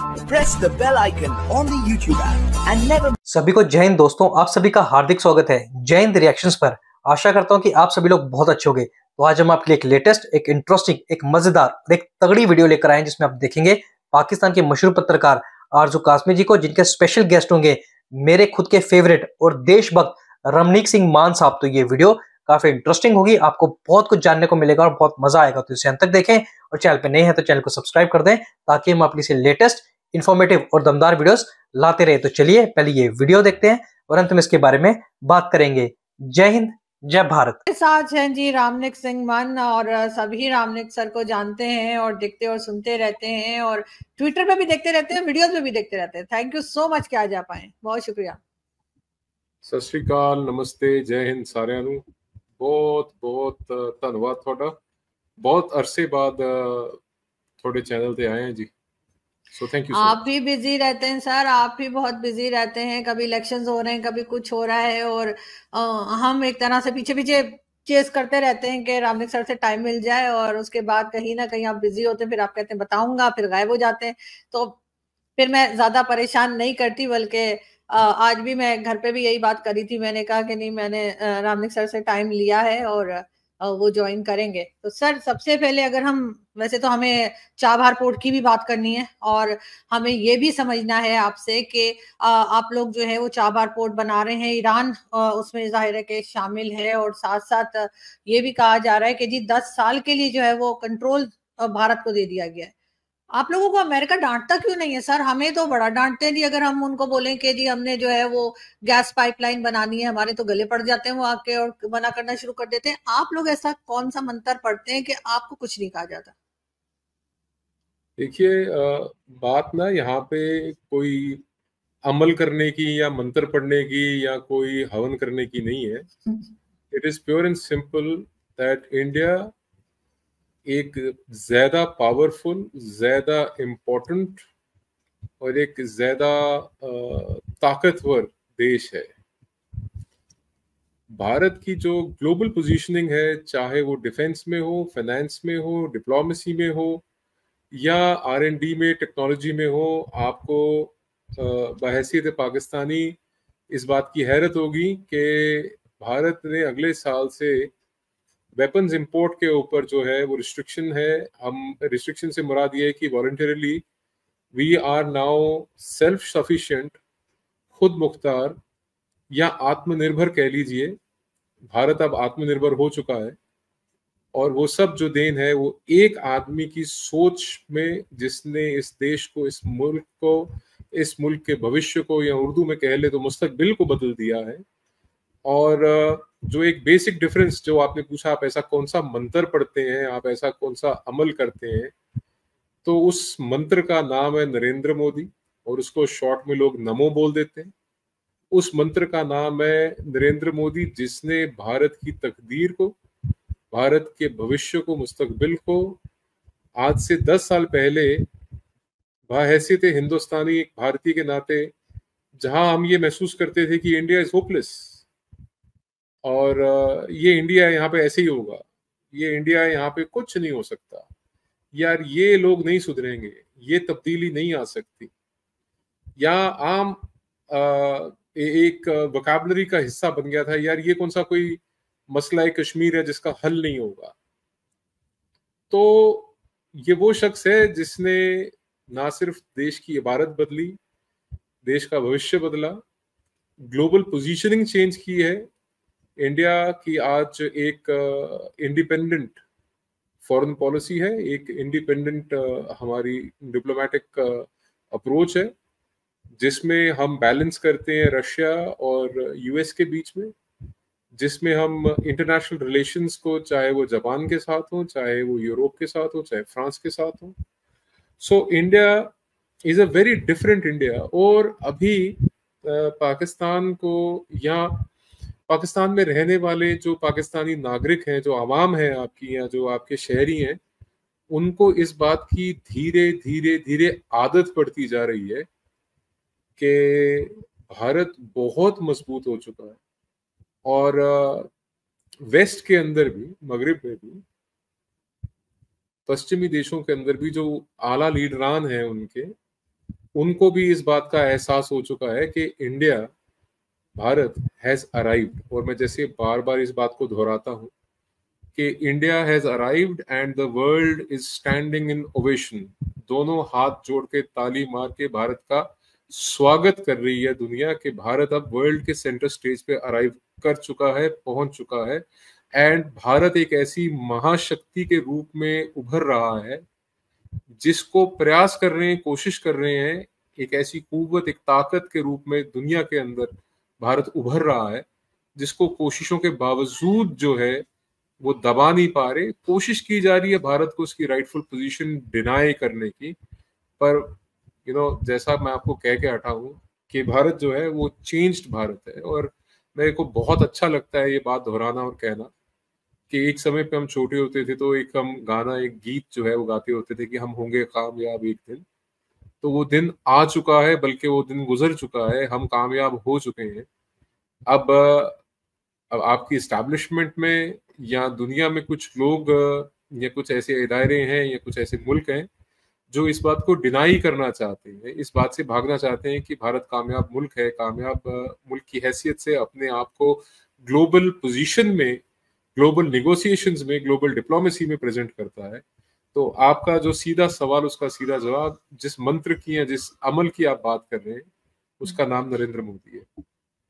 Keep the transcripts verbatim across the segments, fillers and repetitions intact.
Press the bell icon on the YouTube app and never. सभी को जय हिंद दोस्तों, आप सभी का हार्दिक स्वागत है जय हिंद रिएक्शंस पर। आशा करता हूं कि आप सभी लोग बहुत अच्छे होंगे। तो आज हम आपके लिए एक लेटेस्ट, एक इंटरेस्टिंग, एक मजेदार और एक तगड़ी वीडियो लेकर आए हैं, जिसमें आप देखेंगे पाकिस्तान के मशहूर पत्रकार आरजू कासमी जी को, जिनके स्पेशल गेस्ट होंगे मेरे खुद के फेवरेट और देशभक्त रमनीक सिंह मान साहब। तो ये वीडियो काफी इंटरेस्टिंग होगी, आपको बहुत कुछ जानने को मिलेगा और बहुत मजा आएगा। तो इसे अंत तक देखें और चैनल पे नए हैं तो चैनल को सब्सक्राइब कर दें, ताकि हम अपनी से लेटेस्ट, इंफॉर्मेटिव और दमदार वीडियोस लाते रहे। तो चलिए पहले ये वीडियो देखते हैं और अंत में इसके बारे में बात करेंगे। जय हिंद, जय भारत। के साथ हैं जी रामनिक सिंह मान, और सभी रामनिक सर को जानते हैं और देखते और सुनते रहते हैं, और ट्विटर पे भी देखते रहते हैं, वीडियोस में भी देखते रहते हैं। थैंक यू सो मच कि आज आप आए, बहुत शुक्रिया। सत श्री अकाल, नमस्ते, जय हिंद सारिਆਂ ਨੂੰ। बहुत बहुत धन्यवाद ਤੁਹਾਡਾ। बहुत अरसे बाद थोड़े चैनल पे आए हैं ji. So thank you so आप much. भी बिजी रहते हैं सर, आप भी बहुत बिजी रहते हैं। कभी इलेक्शंस हो रहे हैं, कभी कुछ हो रहा है, और आ, हम एक तरह से पीछे पीछे चेस करते रहते हैं कि रामनिक सर से टाइम मिल जाए, और उसके बाद कहीं ना कहीं आप बिजी होते हैं, फिर आप कहते हैं बताऊंगा, फिर गायब हो जाते हैं। तो फिर मैं ज्यादा परेशान नहीं करती, बल्कि आज भी मैं घर पे भी यही बात करी थी। मैंने कहा कि नहीं, मैंने रामनिक सर से टाइम लिया है और वो ज्वाइन करेंगे। तो सर, सबसे पहले अगर हम, वैसे तो हमें चाबहार पोर्ट की भी बात करनी है, और हमें ये भी समझना है आपसे कि आप लोग जो है वो चाबहार पोर्ट बना रहे हैं, ईरान उसमें जाहिर है कि शामिल है, और साथ साथ ये भी कहा जा रहा है कि जी दस साल के लिए जो है वो कंट्रोल भारत को दे दिया गया है। आप लोगों को अमेरिका डांटता क्यों नहीं है सर? हमें तो बड़ा डांटते हैं जी। अगर हम उनको बोलें कि जी हमने जो है वो गैस पाइपलाइन बनानी है, हमारे तो गले पड़ जाते हैं वो आके, और मना करना शुरू कर देते हैं। आप लोग ऐसा कौन सा मंत्र पढ़ते हैं कि आपको कुछ नहीं कहा जाता? देखिए, बात ना यहाँ पे कोई अमल करने की या मंत्र पढ़ने की या कोई हवन करने की नहीं है। It is pure and simple that India एक ज्यादा पावरफुल, ज्यादा इम्पोर्टेंट और एक ज्यादा ताकतवर देश है। भारत की जो ग्लोबल पोजीशनिंग है, चाहे वो डिफेंस में हो, फाइनेंस में हो, डिप्लोमेसी में हो, या आर एंड डी में, टेक्नोलॉजी में हो, आपको बहैसियत पाकिस्तानी इस बात की हैरत होगी कि भारत ने अगले साल से वेपन्स इंपोर्ट के ऊपर जो है वो रिस्ट्रिक्शन है। हम रिस्ट्रिक्शन से मुराद ये है कि voluntarily we are now self sufficient, खुद मुख्तार या आत्मनिर्भर कह लीजिए। भारत अब आत्मनिर्भर हो चुका है, और वो सब जो देन है वो एक आदमी की सोच में, जिसने इस देश को, इस मुल्क को, इस मुल्क के भविष्य को, या उर्दू में कह ले तो मुस्तकबिल को बदल दिया है। और जो एक बेसिक डिफरेंस जो आपने पूछा, आप ऐसा कौन सा मंत्र पढ़ते हैं, आप ऐसा कौन सा अमल करते हैं, तो उस मंत्र का नाम है नरेंद्र मोदी, और उसको शॉर्ट में लोग नमो बोल देते हैं। उस मंत्र का नाम है नरेंद्र मोदी, जिसने भारत की तकदीर को, भारत के भविष्य को, मुस्तकबिल को आज से दस साल पहले बहैसियत हिंदुस्तानी, एक भारतीय के नाते, जहां हम ये महसूस करते थे कि इंडिया इज होपलेस और ये इंडिया यहाँ पे ऐसे ही होगा, ये इंडिया यहाँ पे कुछ नहीं हो सकता, यार ये लोग नहीं सुधरेंगे, ये तब्दीली नहीं आ सकती, या आम आ, एक वोकैबुलरी का हिस्सा बन गया था, यार ये कौन सा कोई मसला है कश्मीर है जिसका हल नहीं होगा। तो ये वो शख्स है जिसने ना सिर्फ देश की इबारत बदली, देश का भविष्य बदला, ग्लोबल पोजीशनिंग चेंज की है। इंडिया की आज एक इंडिपेंडेंट फॉरेन पॉलिसी है, एक इंडिपेंडेंट हमारी डिप्लोमेटिक अप्रोच है, जिसमें हम बैलेंस करते हैं रशिया और यूएस के बीच में, जिसमें हम इंटरनेशनल रिलेशंस को, चाहे वो जापान के साथ हो, चाहे वो यूरोप के साथ हो, चाहे फ्रांस के साथ हो। So India is a very different India. और अभी पाकिस्तान को, या पाकिस्तान में रहने वाले जो पाकिस्तानी नागरिक हैं, जो आवाम है आपकी, या जो आपके शहरी हैं, उनको इस बात की धीरे धीरे धीरे आदत पड़ती जा रही है कि भारत बहुत मजबूत हो चुका है। और वेस्ट के अंदर भी, मगरिब में भी, पश्चिमी देशों के अंदर भी जो आला लीडरान हैं उनके, उनको भी इस बात का एहसास हो चुका है कि इंडिया, भारत हैज अराइव्ड। और मैं जैसे बार बार इस बात को दोहराता हूँ कि India has arrived and the world is standing in ovation. दोनों हाथ जोड़ के ताली मार के भारत का स्वागत कर रही है दुनिया, कि भारत अब वर्ल्ड के सेंटर स्टेज पे अराइव कर चुका है, पहुंच चुका है। एंड भारत एक ऐसी महाशक्ति के रूप में उभर रहा है जिसको प्रयास कर रहे हैं, कोशिश कर रहे हैं, एक ऐसी कुव्वत, एक ताकत के रूप में दुनिया के अंदर भारत उभर रहा है, जिसको कोशिशों के बावजूद जो है वो दबा नहीं पा रहे। कोशिश की जा रही है भारत को उसकी राइटफुल पोजीशन डिनाई करने की, पर यू you नो know, जैसा मैं आपको कह के हटा हूं कि भारत जो है वो चेंज्ड भारत है। और मेरे को बहुत अच्छा लगता है ये बात दोहराना और कहना कि एक समय पे हम छोटे होते थे तो एक हम गाना, एक गीत जो है वो गाते होते थे कि हम होंगे कामयाब एक दिन। तो वो दिन आ चुका है, बल्कि वो दिन गुजर चुका है, हम कामयाब हो चुके हैं। अब अब आपकी इस्टेब्लिशमेंट में या दुनिया में कुछ लोग या कुछ ऐसे इदारे हैं या कुछ ऐसे मुल्क हैं जो इस बात को डिनाई करना चाहते हैं, इस बात से भागना चाहते हैं कि भारत कामयाब मुल्क है, कामयाब मुल्क की हैसियत से अपने आप को ग्लोबल पोजीशन में, ग्लोबल नेगोशिएशंस में, ग्लोबल डिप्लोमेसी में प्रेजेंट करता है। तो आपका जो सीधा सवाल, उसका सीधा जवाब, जिस मंत्र की या जिस अमल की आप बात कर रहे हैं, उसका नाम नरेंद्र मोदी है।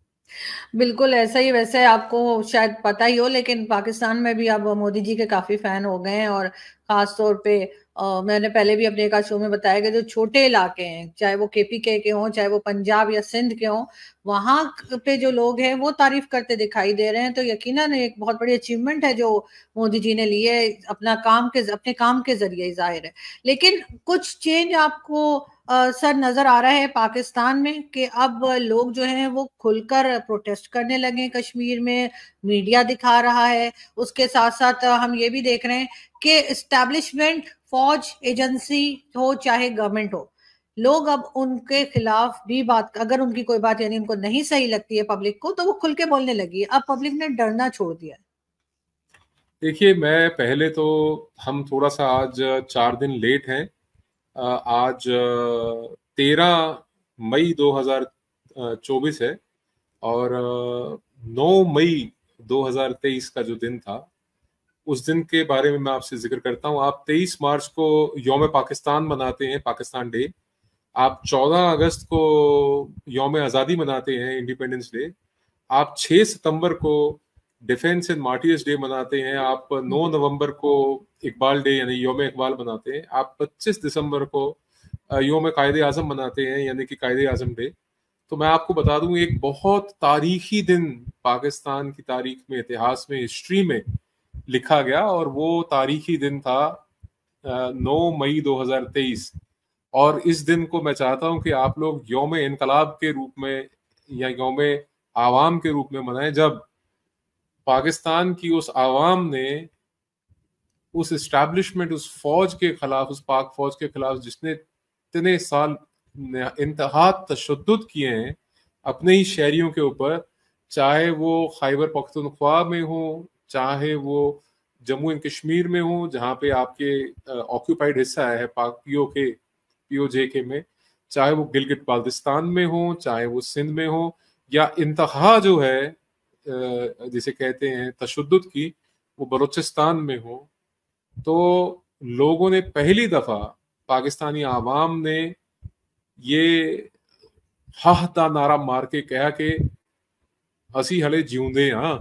बिल्कुल ऐसा ही। वैसे आपको शायद पता ही हो, लेकिन पाकिस्तान में भी अब मोदी जी के काफी फैन हो गए हैं। और खास तौर पे आ, मैंने पहले भी अपने एक शो में बताया कि जो छोटे इलाके हैं, चाहे वो केपीके के हों, चाहे वो पंजाब या सिंध के हों, वहां पे जो लोग हैं वो तारीफ करते दिखाई दे रहे हैं। तो यकीनन एक बहुत बड़ी अचीवमेंट है जो मोदी जी ने ली है अपना काम के अपने काम के जरिए, जाहिर है। लेकिन कुछ चेंज आपको Uh, सर नजर आ रहा है पाकिस्तान में कि अब लोग जो हैं वो खुलकर प्रोटेस्ट करने लगे कश्मीर में, मीडिया दिखा रहा है। उसके साथ साथ हम ये भी देख रहे हैं कि एस्टैब्लिशमेंट, फौज, एजेंसी हो चाहे गवर्नमेंट हो, लोग अब उनके खिलाफ भी बात, अगर उनकी कोई बात यानी उनको नहीं सही लगती है पब्लिक को, तो वो खुल के बोलने लगी है। अब पब्लिक ने डरना छोड़ दिया है। देखिए, मैं पहले तो, हम थोड़ा सा आज चार दिन लेट हैं। आज तेरह मई दो हज़ार चौबीस है और नौ मई दो हज़ार तेईस का जो दिन था, उस दिन के बारे में मैं आपसे जिक्र करता हूं। आप तेईस मार्च को यौम पाकिस्तान मनाते हैं, पाकिस्तान डे। आप चौदह अगस्त को यौम आज़ादी मनाते हैं, इंडिपेंडेंस डे। आप छह सितंबर को डिफेंस एंड मार्टियर्स डे मनाते हैं। आप नौ नवंबर को इकबाल डे यानी यौम इकबाल मनाते हैं। आप पच्चीस दिसंबर को यौम कायदे आजम मनाते हैं, यानी कि कायदे आजम डे। तो मैं आपको बता दूं, एक बहुत तारीखी दिन पाकिस्तान की तारीख में, इतिहास में, हिस्ट्री में लिखा गया, और वो तारीखी दिन था नौ मई दो हज़ार तेईस। और इस दिन को मैं चाहता हूं कि आप लोग यौम इनकलाब के रूप में या यौम आवाम के रूप में मनाएं, जब पाकिस्तान की उस आवाम ने उस एस्टैब्लिशमेंट, उस फौज के खिलाफ, उस पाक फौज के खिलाफ जिसने इतने साल इंतहा तशद्दुद किए हैं अपने ही शहरियों के ऊपर, चाहे वो खैबर पख्तूनख्वा में हो, चाहे वो जम्मू एंड कश्मीर में हो जहाँ पे आपके ऑक्यूपाइड हिस्सा है पाक पीओ के पीओजे के में, चाहे वो गिलगित बाल्टिस्तान में हो, चाहे वो सिंध में हो, या इंतहा जो है जिसे कहते हैं तशद्दुद की, वो बलूचिस्तान में हो। तो लोगों ने पहली दफा, पाकिस्तानी आवाम ने ये हाह दा नारा मार के कहा कि असी हले जिਉਂਦੇ हाँ,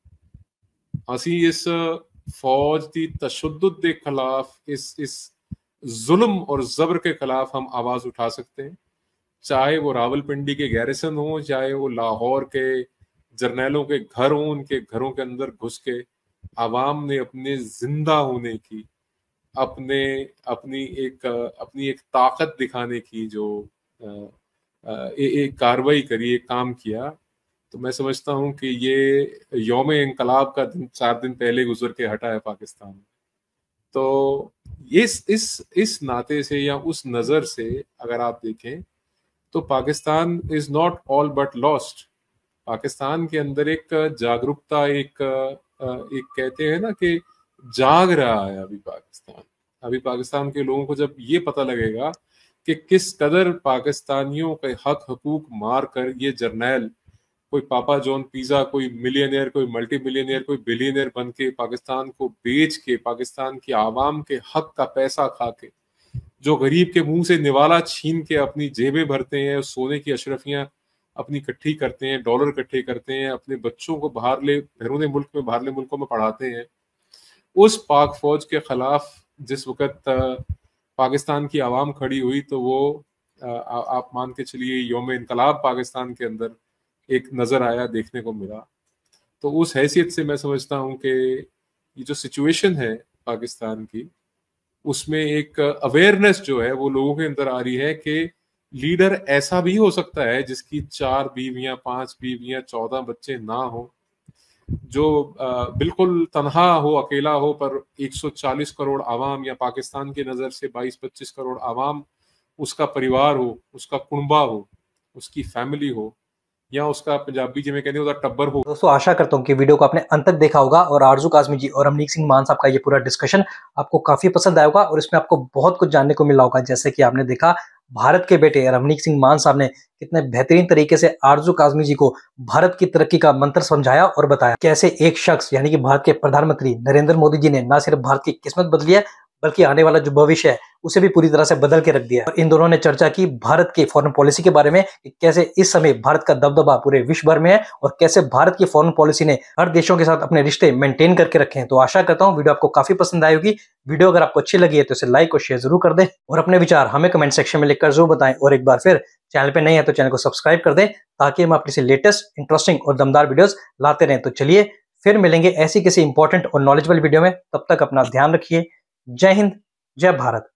असी इस फौज की तशद्दुद के खिलाफ, इस इस जुल्म और जबर के खिलाफ हम आवाज उठा सकते हैं। चाहे वो रावलपिंडी के गैरिसन हो, चाहे वो लाहौर के जर्नैलों के घर हों, उनके घरों के अंदर घुस के आवाम ने अपने जिंदा होने की, अपने अपनी एक अपनी एक ताकत दिखाने की जो ए, एक कार्रवाई करी, एक काम किया। तो मैं समझता हूं कि ये यौम इंकलाब का दिन चार दिन पहले गुजर के हटा है पाकिस्तान में। तो इस इस इस नाते से या उस नजर से अगर आप देखें तो Pakistan is not all but lost. Pakistan के अंदर एक जागरूकता, एक एक कहते हैं ना कि जाग रहा है अभी पाकिस्तान। अभी पाकिस्तान के लोगों को जब ये पता लगेगा कि किस कदर पाकिस्तानियों के हक हकूक मार कर ये जर्नैल, कोई पापा जॉन पिज़्ज़ा, कोई मिलियनियर, कोई मल्टी मिलियनियर, कोई बिलियनियर बन के पाकिस्तान को बेच के, पाकिस्तान की आवाम के हक का पैसा खा के, जो गरीब के मुंह से निवाला छीन के अपनी जेबें भरते हैं, सोने की अशरफियां अपनी इकट्ठी करते हैं, डॉलर इकट्ठे करते हैं, अपने बच्चों को बाहरले बैरून मुल्क में बाहरले मुल्कों में पढ़ाते हैं, उस पाक फौज के खिलाफ जिस वक्त पाकिस्तान की आवाम खड़ी हुई तो वो आ, आप मान के चलिए यौम इनकलाब पाकिस्तान के अंदर एक नज़र आया, देखने को मिला। तो उस हैसियत से मैं समझता हूँ कि ये जो सिचुएशन है पाकिस्तान की, उसमें एक अवेयरनेस जो है वो लोगों के अंदर आ रही है कि लीडर ऐसा भी हो सकता है जिसकी चार बीवियां, पांच बीवियां, चौदह बच्चे ना हो, जो बिल्कुल तन्हा हो, अकेला हो, पर एक सौ चालीस करोड़ आवाम या पाकिस्तान की नज़र से बाईस पच्चीस करोड़ आवाम, उसका परिवार हो, उसका कुनबा हो, उसकी फैमिली हो, या उसका पंजाबी जिमें कहते हैं टब्बर हो। दोस्तों आशा करता हूँ कि वीडियो को आपने अंत तक देखा होगा और आरजू काज़मी जी और रमनीक सिंह मान साहब का ये पूरा डिस्कशन आपको काफी पसंद आया होगा और इसमें आपको बहुत कुछ जानने को मिला होगा। जैसे कि आपने देखा भारत के बेटे रमनीक सिंह मान साहब ने कितने बेहतरीन तरीके से आरजू काज़मी जी को भारत की तरक्की का मंत्र समझाया और बताया कैसे एक शख्स यानी कि भारत के प्रधानमंत्री नरेंद्र मोदी जी ने न सिर्फ भारत की किस्मत बदली है बल्कि आने वाला जो भविष्य है उसे भी पूरी तरह से बदल के रख दिया। और इन दोनों ने चर्चा की भारत के फॉरेन पॉलिसी के बारे में कि कैसे इस समय भारत का दबदबा पूरे विश्व भर में है और कैसे भारत की फॉरेन पॉलिसी ने हर देशों के साथ अपने रिश्ते मेंटेन करके रखे हैं। तो आशा करता हूं वीडियो आपको काफी पसंद आई होगी। वीडियो अगर आपको अच्छी लगी है तो इसे लाइक और शेयर जरूर कर दें और अपने विचार हमें कमेंट सेक्शन में लिखकर जरूर बताएं। और एक बार फिर चैनल पे नए हैं तो चैनल को सब्सक्राइब कर दें ताकि हम आपके लेटेस्ट इंटरेस्टिंग और दमदार वीडियोस लाते रहें। तो चलिए फिर मिलेंगे ऐसी किसी इंपॉर्टेंट और नॉलेजेबल वीडियो में। तब तक अपना ध्यान रखिए। जय हिंद, जय भारत।